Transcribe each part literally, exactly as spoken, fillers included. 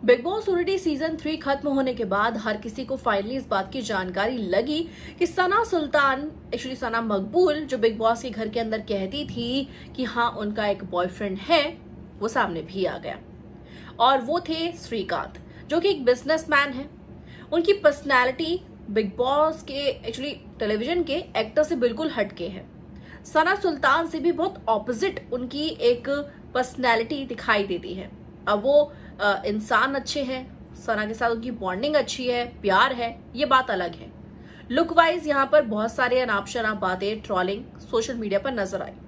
Big Boss OTT season three खत्म होने के बाद हर किसी को फाइनली इस बात की जानकारी लगी कि सना सुल्तान, एक्चुअली सना मकबूल, जो बिग बॉस के घर के अंदर कहती थी कि हाँ उनका एक बॉयफ्रेंड है, वो सामने भी आ गया। और वो थे श्रीकांत, जो कि एक बिजनेसमैन है। उनकी पर्सनैलिटी बिग बॉस के, एक्चुअली टेलीविजन के एक्टर से बिल्कुल हटके है। सना सुल्तान से भी बहुत ऑपोजिट उनकी एक पर्सनैलिटी दिखाई देती है। अब वो आ, इंसान अच्छे हैं, सना के साथ उनकी बॉन्डिंग अच्छी है, प्यार है, ये बात अलग है। लुक वाइज यहाँ पर बहुत सारे अनाप शनाप बातें, ट्रोलिंग सोशल मीडिया पर नजर आई,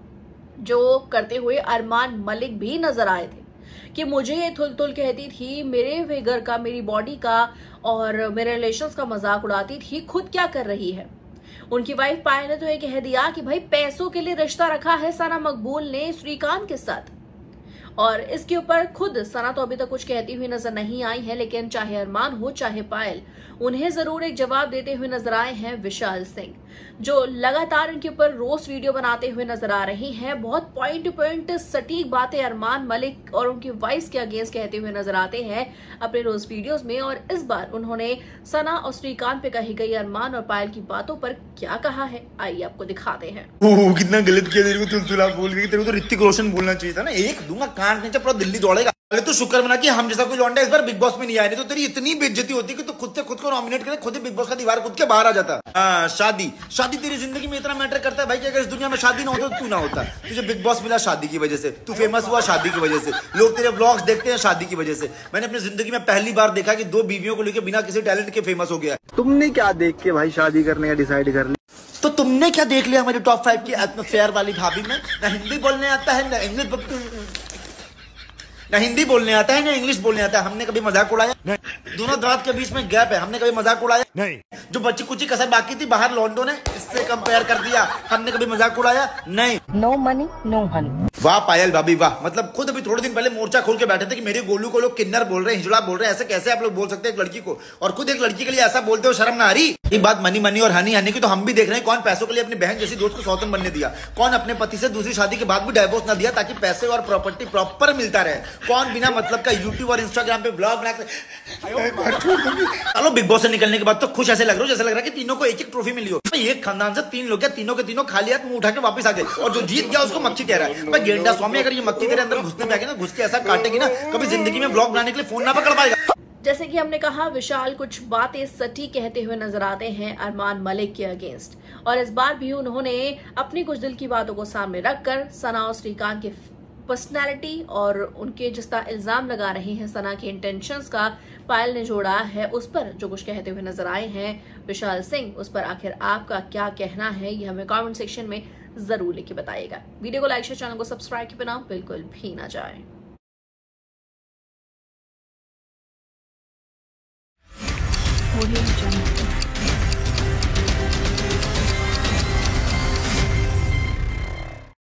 जो करते हुए अरमान मलिक भी नजर आए थे कि मुझे ये थुल थुल कहती थी, मेरे फिगर का, मेरी बॉडी का और मेरे रिलेशंस का मजाक उड़ाती थी, खुद क्या कर रही है। उनकी वाइफ पायल ने तो ये कह दिया कि भाई पैसों के लिए रिश्ता रखा है सना मकबूल ने श्रीकांत के साथ। और इसके ऊपर खुद सना तो अभी तक कुछ कहती हुई नजर नहीं आई है, लेकिन चाहे अरमान हो चाहे पायल, उन्हें जरूर एक जवाब देते हुए नजर आए हैं विशाल सिंह, जो लगातार इनके ऊपर रोस्ट वीडियो बनाते हुए नजर आ रही हैं। बहुत पॉइंट टू पॉइंट सटीक बातें अरमान मलिक और उनकी वाइफ के अगेंस्ट कहते हुए नजर आते हैं अपने रोज वीडियोस में। और इस बार उन्होंने सना और श्रीकांत पे कही गई अरमान और पायल की बातों पर क्या कहा है, आइए आपको दिखाते हैं। ओह कितना गलत किया तेरे को, तुलतुला बोल गई। तेरे को तो ऋतिक रोशन बोलना चाहिए था ना, एक दूंगा कांट नीचे पूरा दिल्ली दौड़ेगा। अरे तो शुक्र मना कि हम जैसा कोई लौंडा इस बार बिग बॉस में नहीं आया, नहीं तो तेरी इतनी बेइज्जती होती कि तू खुद से खुद को नॉमिनेट करे, खुद ही बिग बॉस का दीवार खुद के बाहर आ जाता। हाँ, शादी शादी तेरी जिंदगी में इतना मैटर करता है भाई कि अगर इस दुनिया में शादी ना होता तो तू ना होता। तुझे बिग बॉस मिला शादी की वजह से, तू फेमस हुआ शादी की वजह से, लोग तेरे व्लॉग्स देखते हैं शादी की वजह से। मैंने अपनी जिंदगी में पहली बार देखा कि दो बीवियों को लेकर बिना किसी टैलेंट के फेमस हो गया। तुमने क्या देख के भाई शादी करने का डिसाइड कर लिया? तो तुमने क्या देख लिया हमारे टॉप फाइव की एटमॉस्फेयर वाली भाभी में? ना हिंदी बोलने आता है, ना इंग्लिश ना हिंदी बोलने आता है, ना इंग्लिश बोलने आता है। हमने कभी मजाक उड़ाया नहीं। दोनों दांत के बीच में गैप है, हमने कभी मजाक उड़ाया नहीं। जो बच्ची कुची कसर बाकी थी बाहर लॉन्डो ने इससे कंपेयर कर दिया, हमने कभी मजाक उड़ाया नहीं। No money no honey. वाह पायल भाभी वाह, मतलब खुद अभी थोड़े दिन पहले मोर्चा खोल के बैठे थे कि मेरे गोलू को लोग किन्नर बोल रहे हैं, हिजड़ा बोल रहे हैं। ऐसे कैसे आप लोग बोल सकते हैं एक लड़की को, और खुद एक लड़की के लिए ऐसा बोलते हो, शर्म ना आ रही? ये बात मनी मनी और हनी हनी की तो हम भी देख रहे हैं। कौन पैसों के लिए अपनी बहन जैसी दोस्त को सौतन बनने दिया? कौन अपने पति से दूसरी शादी के बाद भी डाइवोर्स ना दिया ताकि पैसे और प्रॉपर्टी प्रॉपर मिलता रहे? कौन बिना मतलब का यूट्यूब और इंस्टाग्राम पे ब्लॉग बना चलो बिग बॉस से निकलने के बाद तो खुश ऐसे लग रहा हो जैसे लग रहा है कि तीनों को एक एक ट्रॉफी मिली हो। एक खानदान से तीन लोग, तीनों के तीनों खाली हाथ मुंह उठा के वापस आ गए, और जो जीत गया उसको मक्खी कह रहा है। भाई गेंडा स्वामी, अगर ये मक्खी तेरे अंदर घुसने पे ना, घुस के ऐसा काटेगी ना, कभी जिंदगी में ब्लॉग बनाने के लिए फोन ना पकड़ पाएगा। जैसे कि हमने कहा, विशाल कुछ बातें सटीक कहते हुए नजर आते हैं अरमान मलिक के अगेंस्ट, और इस बार भी उन्होंने अपनी कुछ दिल की बातों को सामने रखकर सना और श्रीकांत के पर्सनैलिटी और उनके जिस तरह इल्जाम लगा रहे हैं सना के इंटेंशंस का पायल ने जोड़ा है, उस पर जो कुछ कहते हुए नजर आए हैं विशाल सिंह, उस पर आखिर आपका क्या कहना है, ये हमें कमेंट सेक्शन में जरूर लिख के बताइएगा। वीडियो को लाइक शेयर, चैनल को सब्सक्राइब के बिना बिल्कुल भी ना जाए।